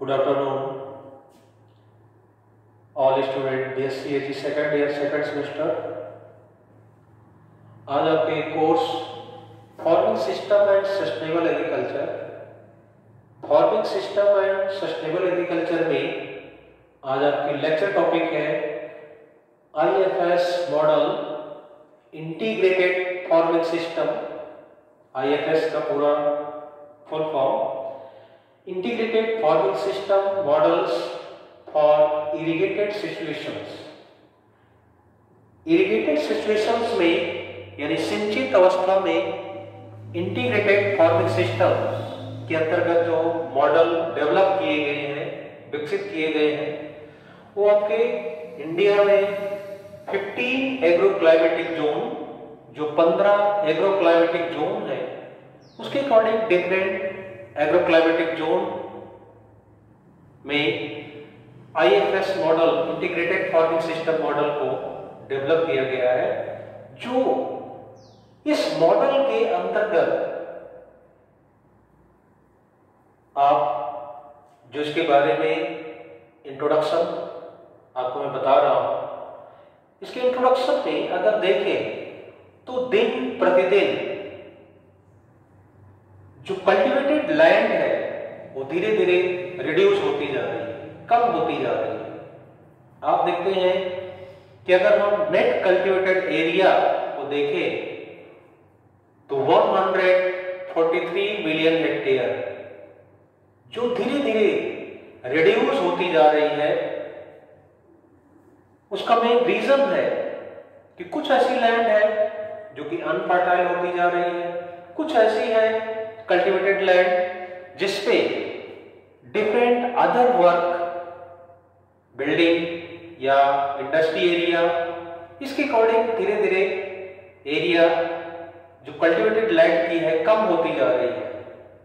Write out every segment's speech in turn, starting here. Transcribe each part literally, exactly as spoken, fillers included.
Good afternoon all student B S C H second year second semester. आज आपके course farming system and sustainable agriculture farming system and sustainable agriculture में आज आपकी lecture topic है I F S model integrated farming system. I F S का पूरा full form integrated farming system models for irrigated situations. Irrigated situations में यानी सिंचित अवस्था में इंटीग्रेटेड फार्मिंग सिस्टम के अंतर्गत जो मॉडल डेवलप किए गए हैं, विकसित किए गए हैं, वो आपके इंडिया में पंद्रह एग्रो क्लाइमेटिक जोन, जो पंद्रह एग्रो क्लाइमेटिक जोन है, उसके according different agro climatic zone में I F S model integrated farming system model को डेवलप किया गया है। जो इस मॉडल के अंतर्गत आप जो इसके बारे में इंट्रोडक्शन आपको मैं बता रहा हूं, इसके इंट्रोडक्शन में अगर देखें तो दिन प्रतिदिन जो कल्टिवेटेड लैंड है वो धीरे धीरे रिड्यूस होती जा रही है, कम होती जा रही है। आप देखते हैं कि अगर हम नेट कल्टिवेटेड एरिया को देखें तो एक सौ तैंतालीस मिलियन हेक्टेयर जो धीरे धीरे रिड्यूस होती जा रही है। उसका मेन रीजन है कि कुछ ऐसी लैंड है जो कि अनफर्टाइल होती जा रही है, कुछ ऐसी है कल्टिवेटेड लैंड जिसपे डिफरेंट अदर वर्क, बिल्डिंग या इंडस्ट्री एरिया, इसके अकॉर्डिंग धीरे धीरे एरिया जो कल्टिवेटेड लैंड की है कम होती जा रही है।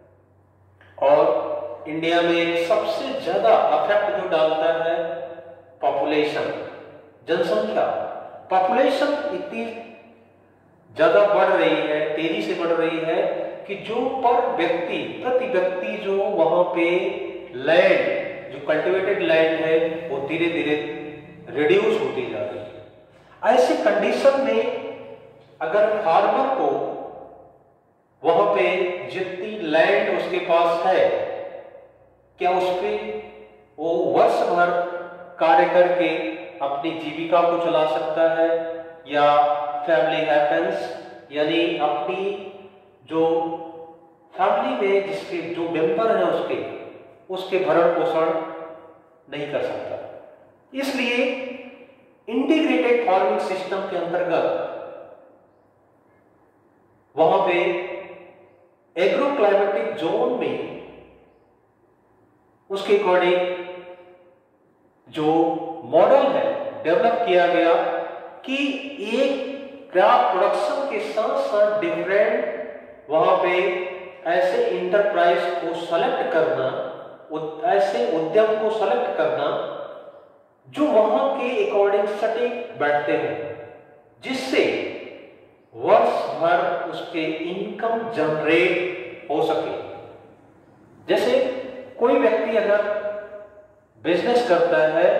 और इंडिया में सबसे ज्यादा अफेक्ट जो डालता है पॉपुलेशन, जनसंख्या। पॉपुलेशन इतनी ज्यादा बढ़ रही है, तेजी से बढ़ रही है कि जो पर व्यक्ति प्रति व्यक्ति जो वहां पे लैंड जो कल्टिवेटेड लैंड है वो धीरे धीरे रिड्यूस होती जा रही है। ऐसे कंडीशन में अगर फार्मर को वहां पे जितनी लैंड उसके पास है, क्या उस पे वो वर्ष भर कार्य करके अपनी जीविका को चला सकता है या फैमिली हैपेंस यानी अपनी जो फैमिली में जिसके जो मेंबर है उसके उसके भरण पोषण नहीं कर सकता। इसलिए इंटीग्रेटेड फार्मिंग सिस्टम के अंतर्गत वहां पे एग्रो क्लाइमेटिक जोन में उसके अकॉर्डिंग जो मॉडल है डेवलप किया गया कि एक क्रॉप प्रोडक्शन के साथ साथ डिफरेंट वहां पे ऐसे इंटरप्राइज को सेलेक्ट करना, ऐसे उद्यम को सेलेक्ट करना जो वहां के अकॉर्डिंग सटीक बैठते हैं, जिससे वर्ष भर उसके इनकम जनरेट हो सके। जैसे कोई व्यक्ति अगर बिजनेस करता है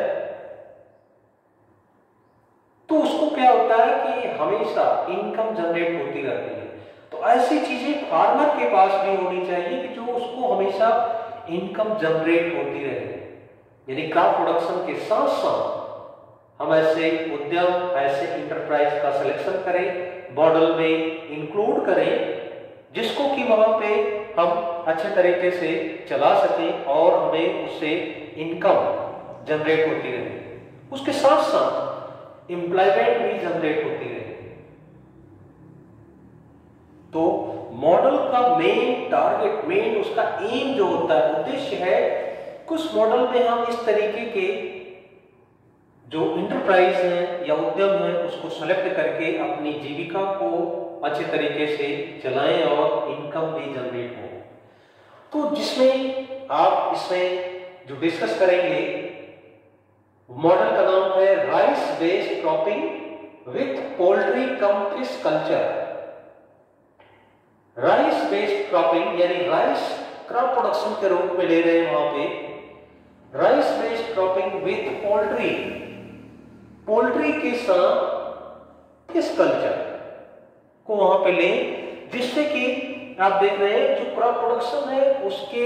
तो उसको क्या होता है कि हमेशा इनकम जनरेट होती रहती है। तो ऐसी चीजें फार्मर के पास भी होनी चाहिए कि जो उसको हमेशा इनकम जनरेट होती रहे। यानी क्रॉप प्रोडक्शन के साथ साथ हम ऐसे उद्यम, ऐसे इंटरप्राइज का सिलेक्शन करें, मॉडल में इंक्लूड करें, जिसको कि वहां पे हम अच्छे तरीके से चला सकें और हमें उससे इनकम जनरेट होती रहे। उसके साथ साथ एम्प्लॉयमेंट भी जनरेट होती रहे। तो मॉडल का मेन टारगेट, मेन उसका एम जो होता है, उद्देश्य है, कुछ मॉडल में हम इस तरीके के जो इंटरप्राइज है या उद्यम है उसको सेलेक्ट करके अपनी जीविका को अच्छे तरीके से चलाएं और इनकम भी जनरेट हो। तो जिसमें आप इसमें जो डिस्कस करेंगे मॉडल का नाम है rice based cropping with poultry cum fish culture. Rice based cropping यानी राइस क्रॉप प्रोडक्शन के रूप में ले रहे हैं वहां पे rice based cropping with poultry, poultry के साथ फिश कल्चर को वहां पे लें, जिससे कि आप देख रहे हैं जो क्रॉप प्रोडक्शन है उसके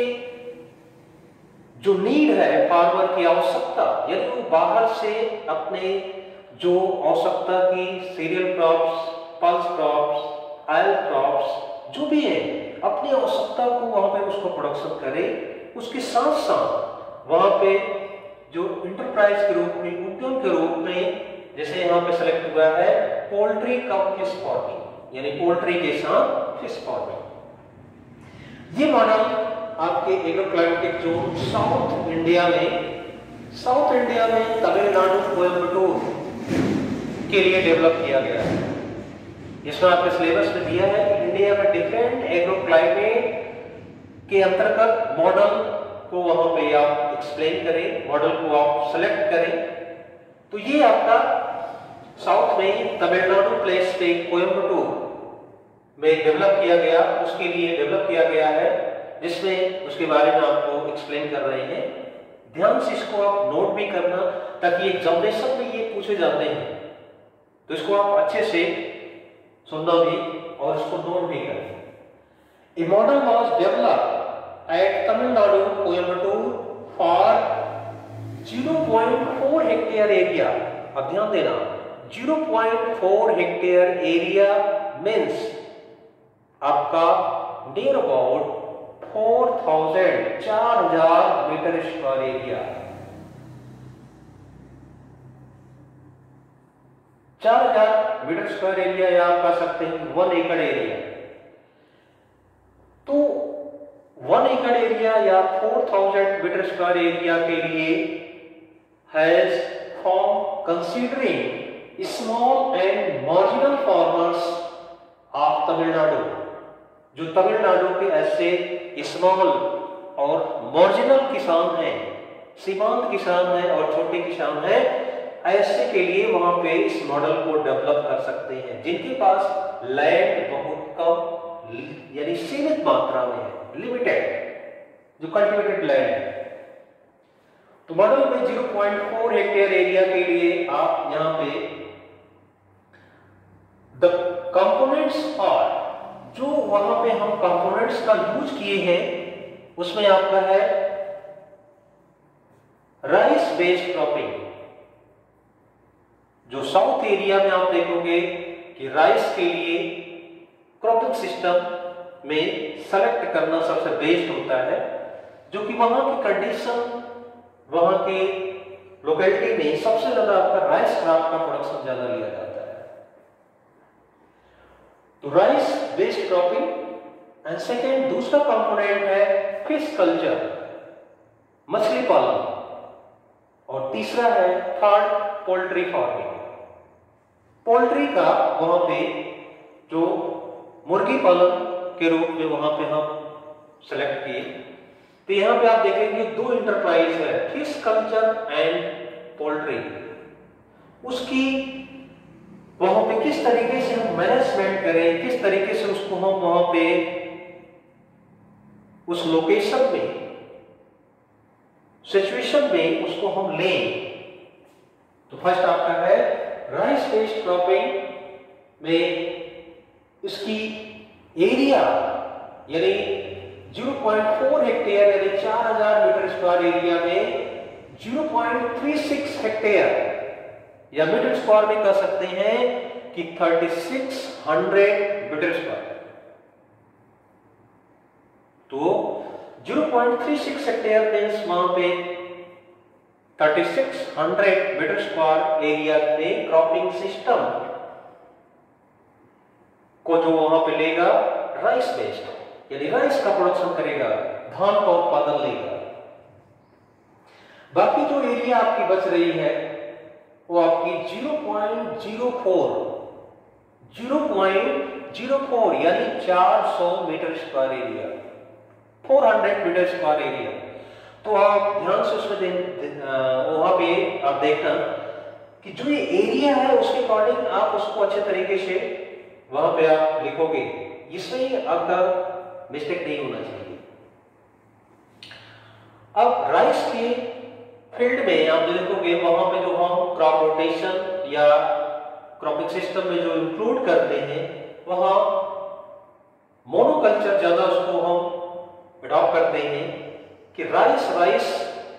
जो नीड है, फार्मर की आवश्यकता, यानी वो बाहर से अपने जो आवश्यकता की cereal crops, pulse crops, oil crops जो भी है अपनी आवश्यकता को वहां पे उसको प्रोडक्शन करे। उसके साथ साथ वहां पे जो इंटरप्राइज के रूप में, उद्यम के रूप में, जैसे यहाँ पे सेलेक्ट हुआ है पोल्ट्री कम फिश फार्मिंग, यानी पोल्ट्री के साथ फिश फार्मिंग। ये मॉडल आपके agro climatic zone South India में, साउथ इंडिया में तमिलनाडु, कोयम्बटूर के लिए डेवलप किया गया है। इसमें आपके सिलेबस में दिया है कि इंडिया में डिफरेंट एग्रो क्लाइमेट के अंतर्गत मॉडल को वहां पे आप एक्सप्लेन करें, मॉडल को आप सेलेक्ट करें। तो ये आपका साउथ में तमिलनाडु प्लेस पे कोयम्बटूर में डेवलप किया गया, उसके लिए डेवलप किया गया है, जिसमें उसके बारे में आपको एक्सप्लेन कर रहे हैं। ध्यान से इसको आप नोट भी करना, ताकि एग्जामिनेशन में ये पूछे जाते हैं तो इसको आप अच्छे से सुनना भी और इसको नोट भी करें। A model was developed at Tamil Nadu Coimbatore for zero point four hectare area. अब ध्यान देना, zero point four hectare area means आपका नियर अबाउट फोर थाउजेंड, चार हजार मीटर स्क्वायर एरिया, चार हजार मीटर स्क्वायर एरिया, या आप कह सकते हैं वन एकड़ एरिया। तो वन एकड़ एरिया या four thousand metre square area के लिए has form considering small and marginal farmers of Tamil Nadu, जो तमिलनाडु के ऐसे स्मॉल और मार्जिनल किसान हैं, सीमांत किसान हैं और छोटे किसान हैं, ऐसे के लिए वहां पे इस मॉडल को डेवलप कर सकते हैं जिनके पास लैंड बहुत कम यानी सीमित मात्रा में है, लिमिटेड, जो कल्टिवेटेड लैंड है। तो मॉडल में zero point four hectare area के लिए आप यहां पे द कंपोनेंट्स आर, जो वहां पे हम कंपोनेंट्स का यूज किए हैं उसमें आपका है राइस बेस्ड क्रॉपिंग। जो साउथ एरिया में आप देखोगे कि राइस के लिए क्रॉपिंग सिस्टम में सेलेक्ट करना सबसे बेस्ट होता है, जो कि वहां की कंडीशन, वहां के लोकेलिटी में सबसे ज्यादा आपका राइस क्रॉप का प्रोडक्शन ज्यादा लिया जाता है। तो rice based cropping and second दूसरा कंपोनेंट है फिश कल्चर, मछली पालन, और तीसरा है थर्ड पोल्ट्री फार्मिंग। पोल्ट्री का वहां पे जो मुर्गी पालन के रूप में वहां पे हम सेलेक्ट किए। तो यहां पे आप देखेंगे दो इंटरप्राइज है, फिश कल्चर एंड पोल्ट्री। उसकी वहां पे किस तरीके से हम मैनेजमेंट करें, किस तरीके से उसको हम वहां पे उस लोकेशन में, सिचुएशन में उसको हम लें। तो फर्स्ट आपका है राइस बेस्ड क्रॉपिंग में इसकी एरिया यानी ज़ीरो पॉइंट फोर हेक्टेयर यानी चार हजार मीटर स्क्वायर एरिया में zero point three six hectare या मीटर स्क्वायर में कह सकते हैं कि thirty six hundred metre square. तो zero point three six hectare means वहां पे thirty six hundred metre square area में क्रॉपिंग सिस्टम को जो वहां पे लेगा राइस बेस्ड यानी राइस का प्रोडक्शन करेगा, धान का उत्पादन लेगा। बाकी जो एरिया आपकी बच रही है वो आपकी zero point zero four zero point zero four यानी चार सौ मीटर स्क्वायर एरिया, चार सौ मीटर स्क्वायर एरिया। तो आप ध्यान से उसमें वहां पे आप देखना कि जो ये एरिया है उसके अकॉर्डिंग आप उसको अच्छे तरीके से वहां पे आप लिखोगे, इसमें आपका मिस्टेक नहीं होना चाहिए। अब राइस के फील्ड में आप देखोगे वहां पे जो हम क्रॉप रोटेशन या क्रॉपिंग सिस्टम में जो इंक्लूड करते हैं वहां मोनोकल्चर ज्यादा उसको हम अडॉप्ट करते हैं कि राइस राइस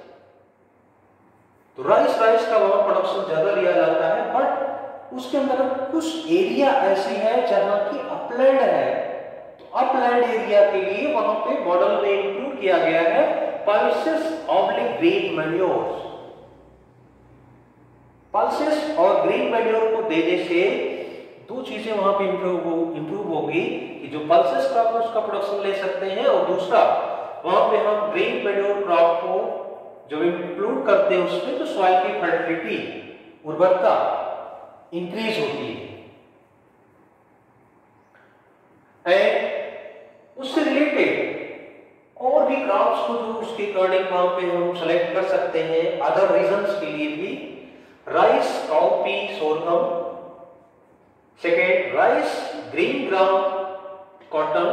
तो राइस राइस का वहां प्रोडक्शन ज्यादा लिया जाता है, बट उसके अंदर कुछ एरिया ऐसी है जहां की अपलैंड है, तो अपलैंड एरिया के लिए वहां पे मॉडल में इंक्लूड किया गया है pulses oblique green manures. Pulses और ग्रीन मैन्योर को देने से दो चीजें वहां पे इंप्रूव इंप्रूव होगी कि जो पल्सेस क्रॉप है उसका प्रोडक्शन ले सकते हैं, और दूसरा वहां पे हम ग्रीन मैन्योर क्रॉप को जो इंक्लूड करते हैं उसमें तो सॉइल की फर्टिलिटी, उर्वरता इंक्रीज होती है। एंड उससे रिलेटेड और भी क्रॉप्स को जो उसके अकॉर्डिंग वहां पे हम सेलेक्ट कर सकते हैं अदर रीजंस के लिए भी। Rice, cowpea, sorghum, second rice, green gram, cotton,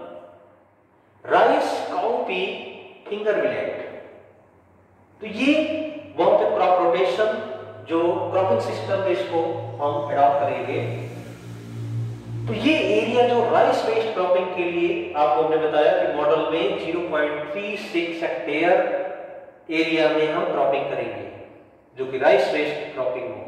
rice, cowpea, finger millet. तो ये वहां पे क्रॉप रोटेशन जो क्रॉपिंग सिस्टम है इसको हम अडॉप्ट करेंगे। तो ये एरिया जो राइस बेस्ड क्रॉपिंग के लिए आपको हमने बताया कि मॉडल में zero point three six hectare area में हम क्रॉपिंग करेंगे जो कि राइस बेस्ड क्रॉपिंग होगी।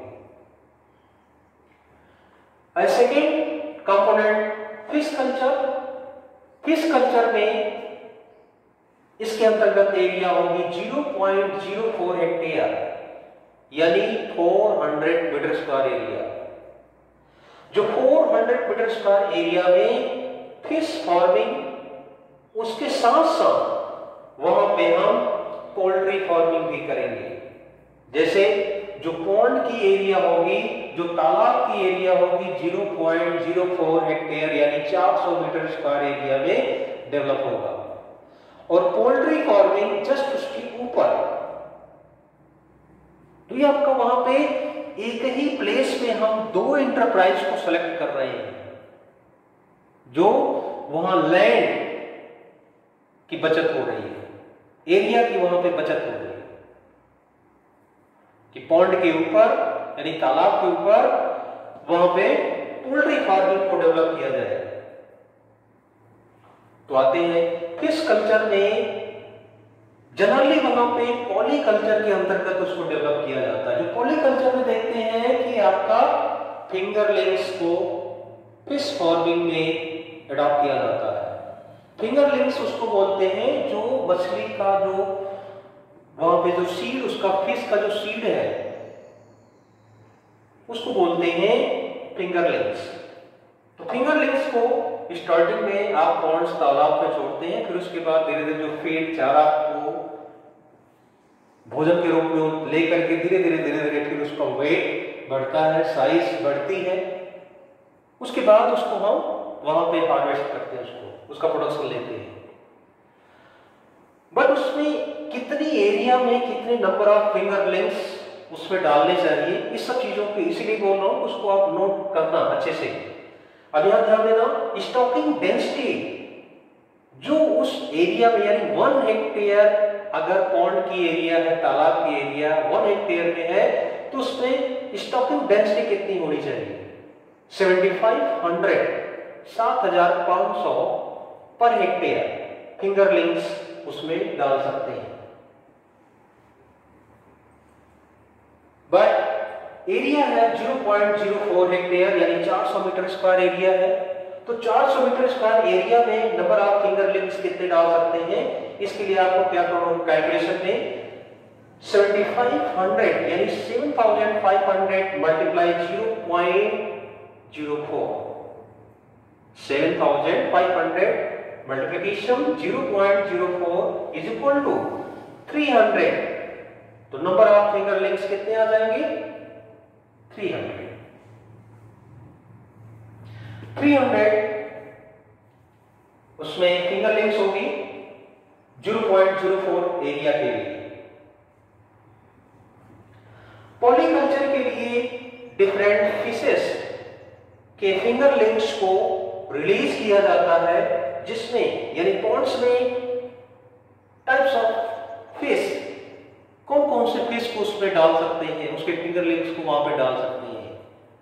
Second component fish culture. Fish culture में इसके अंतर्गत एरिया होगी zero point zero four hectare यानी चार सौ मीटर स्क्वायर एरिया। जो चार सौ मीटर स्क्वायर एरिया में फिश फार्मिंग, उसके साथ साथ वहां पे हम पोल्ट्री फार्मिंग भी करेंगे। जैसे जो पॉन्ड की एरिया होगी, जो तालाब की एरिया होगी zero point zero four hectare यानी चार सौ मीटर स्क्वायर एरिया में डेवलप होगा, और पोल्ट्री फार्मिंग जस्ट उसके ऊपर। तो ये आपका वहां पे एक ही प्लेस में हम दो इंटरप्राइज को सेलेक्ट कर रहे हैं, जो वहां लैंड की बचत हो रही है, एरिया की वहां पे बचत हो रही है कि पॉन्ड के ऊपर यानी तालाब के ऊपर वहां पे पोल्ट्री फार्मिंग को डेवलप किया जाए। तो आते हैं फिश कल्चर में जनरली वहां पे पॉलीकल्चर के अंतर्गत उसको डेवलप किया जाता है। जो पॉलीकल्चर में देखते हैं कि आपका फिंगरलिंग्स को फिश फार्मिंग में अडॉप्ट किया जाता है। फिंगरलिंग्स उसको बोलते हैं जो मछली का जो वहां पे जो सीड, उसका फिश का जो सीड है उसको बोलते हैं फिंगरलिंग्स। तो फिंगरलिंग्स को स्टार्टिंग में आप पॉन्ड्स तालाब में छोड़ते हैं, फिर उसके बाद धीरे धीरे जो फीड चारा को भोजन के रूप में लेकर के धीरे धीरे धीरे धीरे फिर उसका वेट बढ़ता है, साइज बढ़ती है। उसके बाद उसको हम वहां पे हार्वेस्ट करते हैं, उसको उसका प्रोडक्शन लेते हैं। बट उसमें कितनी एरिया में कितने नंबर ऑफ फिंगरलिंग्स उसमें डालने चाहिए, इस सब चीजों को इसीलिए बोल रहा हूं, उसको आप नोट करना अच्छे से। अब यहां ध्यान देना, स्टॉकिंग डेंसिटी जो उस एरिया में यानी वन हेक्टेयर अगर पॉन्ड की एरिया है, तालाब की एरिया वन हेक्टेयर में है, तो उसमें स्टॉकिंग डेंसिटी कितनी होनी चाहिए? सात हजार पांच सौ पर हेक्टेयर फिंगरलिंग्स उसमें डाल सकते हैं। बट एरिया है zero point zero four hectare यानी चार सौ मीटर स्क्वायर एरिया है, तो चार सौ मीटर स्क्वायर एरिया में नंबर ऑफ फिंगरलिंग्स कितने डाल सकते हैं? इसके लिए आपको क्या करना होगा कैलकुलेशन में सेवन थाउज़ेंड फाइव हंड्रेड यानी seven thousand five hundred multiply zero point zero four, seven thousand five hundred multiplication zero point zero four is equal to three hundred. तो नंबर ऑफ फिंगरलिंग्स कितने आ जाएंगे? Three hundred. Three hundred उसमें fingerlings होगी zero point zero four area के लिए। Polyculture के लिए डिफरेंट फिशेस के फिंगरलिंग्स को रिलीज किया जाता है, जिसमें यानी पॉन्ड्स में टाइप्स ऑफ फिश, कौन कौन से उसमें डाल सकते हैं, उसके फिंगर लिंक्स को वहां पे डाल सकते हैं,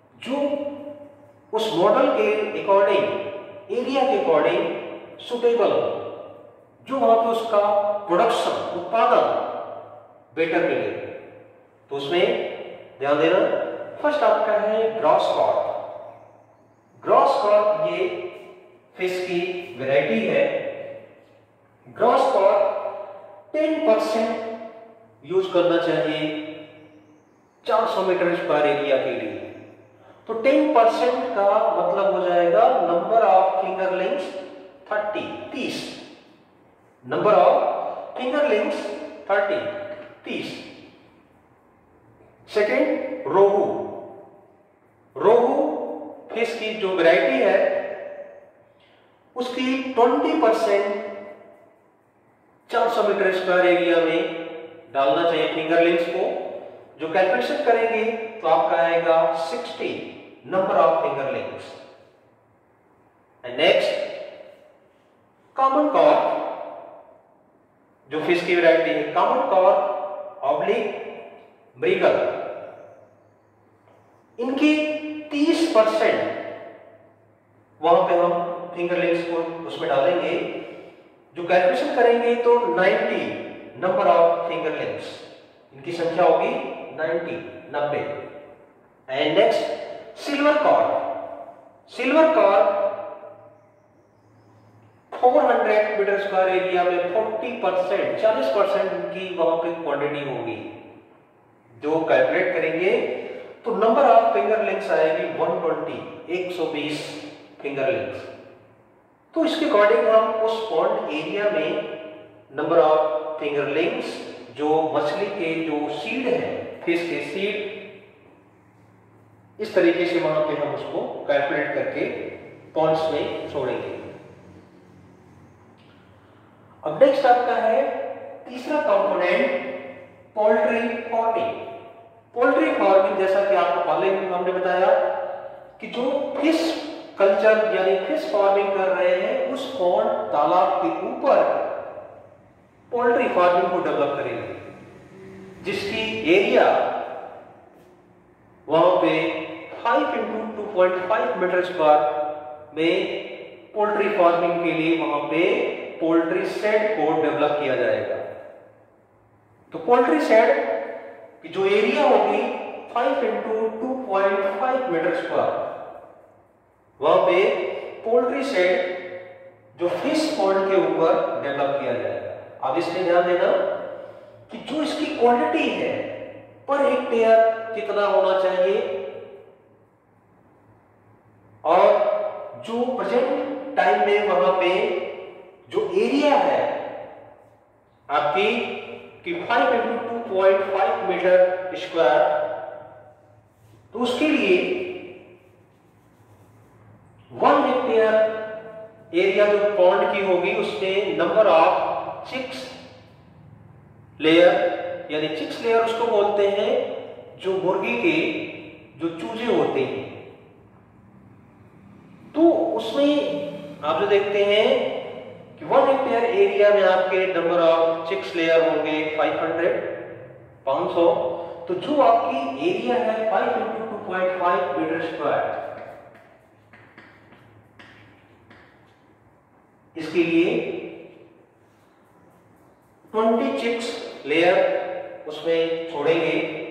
जो उस मॉडल के अकॉर्डिंग, एरिया के अकॉर्डिंग सुटेबल हो, जो वहां पे उसका प्रोडक्शन, उत्पादन बेटर मिले। तो उसमें ध्यान देना, फर्स्ट आपका है ग्रॉस कॉर्प। ग्रॉस कॉर्प ये फिश की वैरायटी है। Grass carp ten percent use करना चाहिए चार सौ मीटर स्क्वायर एरिया के लिए। तो टेन परसेंट का मतलब हो जाएगा number of fingerlings thirty, तीस। Number of fingerlings thirty, तीस। सेकेंड रोहू। रोहू फिश की जो वैरायटी है उसकी ट्वेंटी परसेंट चार सौ मीटर स्क्वायर एरिया में डालना चाहिए फिंगर लिंक्स को। जो कैलकुलेशन करेंगे तो आपका आएगा sixty number of fingerlings. And next common carp, जो फिश की वैरायटी है, कॉमन कॉर्प ऑब्लिक मृगल, इनकी तीस परसेंट वहां पे हम फिंगर लिंक्स को उसमें डालेंगे। जो कैलकुलेशन करेंगे तो ninety number of fingerlings, इनकी संख्या होगी नाइंटी, नब्बे। And next silver carp. Silver carp four hundred metre square area में फोर्टी परसेंट, चालीस परसेंट इनकी वहां पे क्वांटिटी होगी। जो कैलकुलेट करेंगे तो नंबर ऑफ फिंगर लिंक्स आएगी वन ट्वेंटी, एक सौ बीस फिंगर लिंक्स। तो इसके अकॉर्डिंग हम उस पॉन्ड एरिया में नंबर ऑफ फिंगर लिंक्स, जो मछली के जो सीड है, फिश के सीड, इस तरीके से वहां पे हम उसको कैलकुलेट करके पॉन्ड्स में छोड़ेंगे। अब नेक्स्ट आपका है तीसरा component poultry farming. Poultry farming, जैसा कि आपको पहले हमने बताया कि जो फिश कल्चर यानी फिश फार्मिंग कर रहे हैं उस पॉन्ड, तालाब के ऊपर पोल्ट्री फार्मिंग को डेवलप करेंगे, जिसकी एरिया वहां पे five into two point five metre square में पोल्ट्री फार्मिंग के लिए वहां पे पोल्ट्री शेड को डेवलप किया जाएगा। तो पोल्ट्री शेड की जो एरिया होगी five into two point five metre square, वहां पे पोल्ट्री शेड जो फिश पॉन्ड के ऊपर डेवलप किया जाएगा। अब इसमें ध्यान देना कि जो इसकी क्वांटिटी है पर हेक्टेयर कितना होना चाहिए, और जो प्रेजेंट टाइम में वहां पे जो एरिया है आपकी कि five into two point five metre square, तो उसके लिए वन हेक्टेयर एरिया जो पॉन्ड की होगी उसमें नंबर ऑफ चिक्स लेयर, यानी चिक्स लेयर उसको बोलते हैं जो मुर्गी के जो चूजे होते हैं। तो उसमें आप जो देखते हैं कि वन हेक्टेयर एरिया में आपके नंबर ऑफ चिक्स लेयर होंगे फाइव हंड्रेड, पाँच सौ। तो जो आपकी एरिया है five into two point five metre square, इसके लिए ट्वेंटी चिक्स लेयर उसमें छोड़ेंगे।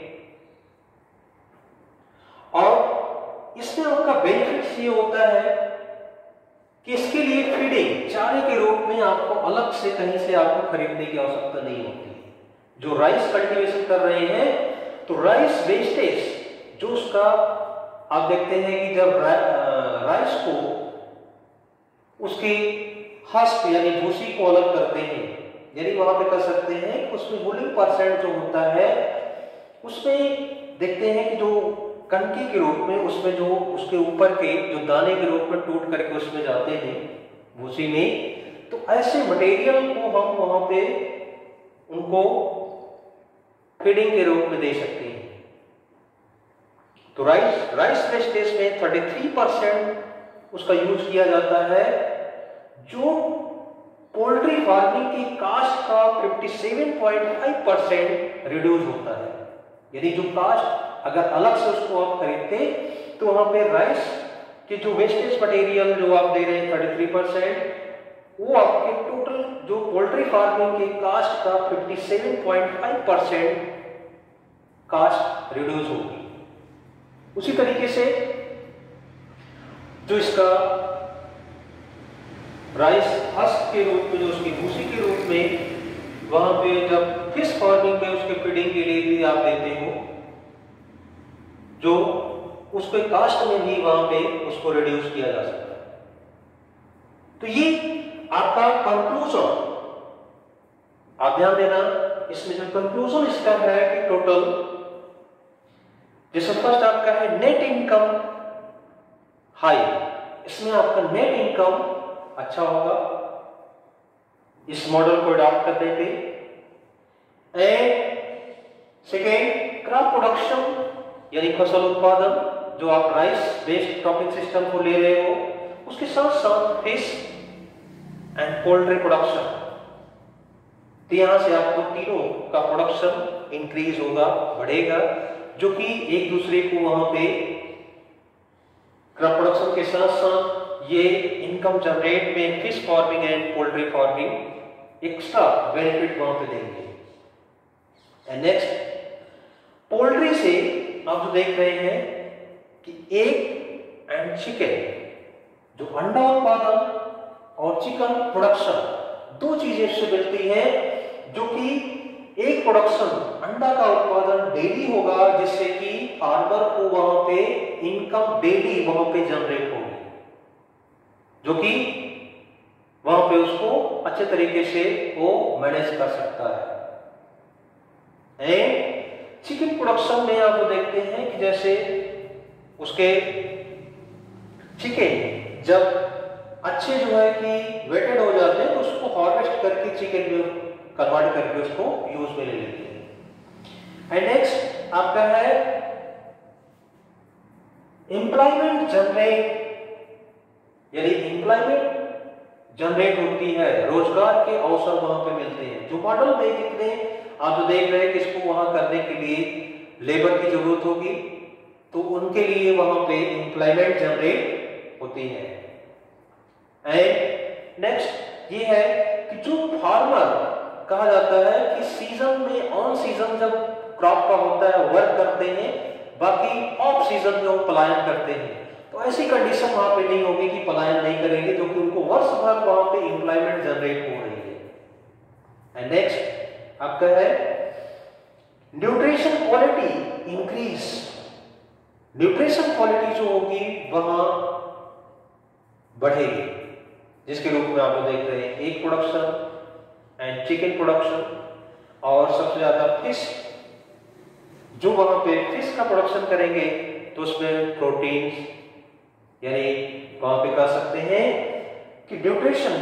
और इसमें उनका बेनिफिट ये होता है कि इसके लिए फीडिंग, चारे के रूप में आपको अलग से कहीं से आपको खरीदने की आवश्यकता नहीं होती। जो राइस कल्टीवेशन कर रहे हैं तो राइस वेस्टेज जो उसका आप देखते हैं कि जब रा, राइस को उसकी हस्क यानी भूसी को अलग करते हैं, यानी वहां पे कर सकते हैं कि उसमें वुलिंग परसेंट जो होता है उसमें देखते हैं कि जो कणकी के रूप में उसमें जो उसके ऊपर के जो दाने के रूप में टूट करके उसमें जाते हैं भूसी में। तो ऐसे मटेरियल को हम वहां पे उनको फीडिंग के रूप में दे सकते हैं। तो राइस राइस वेस्टेज में तैंतीस परसेंट उसका यूज किया जाता है, जो पोल्ट्री फार्मिंग की कास्ट का सत्तावन पॉइंट फाइव परसेंट रिड्यूस होता है। यानी जो कास्ट अगर अलग से उसको आप खरीदते तो वहां पे राइस के जो वेस्टेज मटेरियल जो आप दे रहे हैं थर्टी थ्री परसेंट, वो आपके टोटल जो पोल्ट्री फार्मिंग के कास्ट का fifty seven point five percent cost reduce होगी। उसी तरीके से जो इसका राइस हस्क के रूप में, जो उसकी भूसी के रूप में वहां पे जब फिश फार्मिंग में उसके फीडिंग के लिए भी आप देते हो, जो उसके कास्ट में भी वहां पे उसको रिड्यूस किया जा सकता है। तो ये आपका कंक्लूजन, आप ध्यान देना, इसमें जो कंक्लूजन इसका है कि टोटल, जैसे फर्स्ट आपका है नेट इनकम हाई, इसमें आपका नेट इनकम अच्छा होगा इस मॉडल को अडॉप्ट करने पे। एंड सेकेंड, क्रॉप प्रोडक्शन यानी फसल उत्पादन, जो आप राइस बेस्ड क्रॉपिंग सिस्टम को ले रहे हो, उसके साथ साथ फिश एंड पोल्ट्री प्रोडक्शन, तो यहां से आपको तीनों का प्रोडक्शन इंक्रीज होगा, बढ़ेगा, जो कि एक दूसरे को वहां पे क्रॉप प्रोडक्शन के साथ साथ ये इनकम जनरेट में fish farming and poultry farming extra benefit वहां पे देंगे। एंड नेक्स्ट, पोल्ट्री से आप जो देख रहे हैं कि एग एंड चिकन, जो अंडा उत्पादन और चिकन प्रोडक्शन, दो चीजें इससे मिलती हैं, जो कि एक प्रोडक्शन अंडा का उत्पादन डेली होगा, जिससे कि फार्मर को वहां पे इनकम डेली वहां पे जनरेट होगी, जो कि वहां पे उसको अच्छे तरीके से वो मैनेज कर सकता है। एंड चिकन प्रोडक्शन में आप देखते हैं कि जैसे उसके चिकन जब अच्छे जो है कि वेटेड हो जाते हैं तो उसको हार्वेस्ट करके चिकन में कन्वर्ट करके उसको यूज में ले लेते हैं। एंड नेक्स्ट आपका है एम्प्लॉयमेंट जनरेट, यानी एम्प्लॉयमेंट जनरेट होती है, रोजगार के अवसर वहां पे मिलते हैं। जो मॉडल में जितने आप जो देख रहे हैं कि इसको वहां करने के लिए लेबर की जरूरत होगी, तो उनके लिए वहां पे एम्प्लॉयमेंट जनरेट होती है। एंड नेक्स्ट ये है कि जो फार्मर कहा जाता है कि सीजन में, ऑन सीजन जब क्रॉप का होता है वर्क करते हैं, बाकी ऑफ सीजन में वो पलायन करते हैं, तो ऐसी कंडीशन वहां पे नहीं होगी कि पलायन नहीं करेंगे, जो कि उनको वर्ष भर वहां पे एम्प्लॉयमेंट जनरेट हो रही है। एंड नेक्स्ट आपका है nutrition quality increase, nutrition quality जो होगी वहां बढ़ेगी, जिसके रूप में आप लोग देख रहे हैं egg production and chicken production, और सबसे ज्यादा फिश, जो वहां पे फिश का प्रोडक्शन करेंगे तो उसमें प्रोटीन, यानी वहां पे कह सकते हैं कि न्यूट्रिशन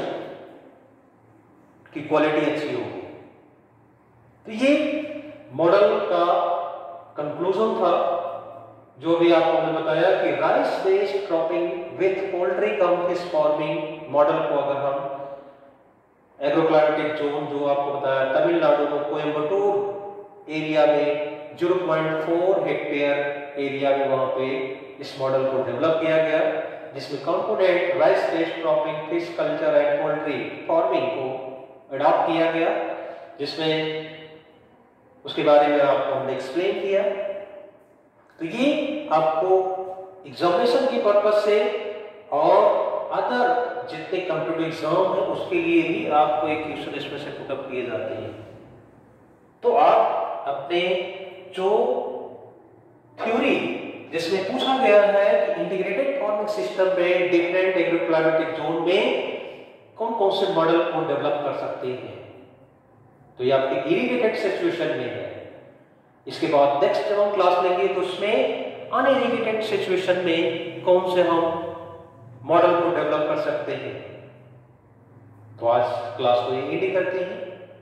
की क्वालिटी अच्छी होगी। तो ये मॉडल का कंक्लूजन था, जो भी आपको हमने बताया कि rice based cropping with poultry cum fish farming model को अगर हम एग्रोक्लाइमेटिक जोन, जो आपको बताया तमिलनाडु में कोयम्बटूर एरिया में zero point four hectare area में वहां पे इस मॉडल को डेवलप किया गया, जिसमें component rice based cropping, fish culture and poultry farming को अडॉप्ट किया गया, जिसमें उसके बारे में आपको हमने एक्सप्लेन किया। तो ये आपको एग्जामिनेशन की पर्पज से और अदर जितने कॉम्पिटिटिव एग्जाम है उसके लिए भी आपको एक क्वेश्चन इसमें से पुटअप किए जाते हैं। तो आप अपने जो थ्योरी जिसमें पूछा गया है कि इंटीग्रेटेड फार्मिंग सिस्टम में डिफरेंट एग्रोक्लाइमेटिक जोन में कौन कौन से मॉडल को डेवलप कर सकते हैं, तो ये आपके इरिगेटेड सिचुएशन में है। इसके बाद नेक्स्ट जब हम क्लास लेंगे तो उसमें अनइरिगेटेड सिचुएशन में कौन से हम मॉडल को डेवलप कर सकते हैं। तो आज क्लास को यही करते हैं।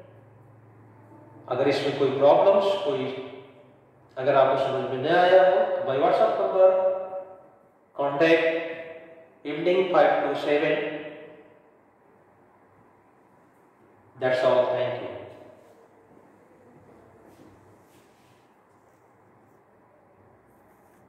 अगर इसमें कोई प्रॉब्लम्स, कोई अगर आपको समझ में नहीं आया हो तो by WhatsApp number contact evening five to seven. That's all.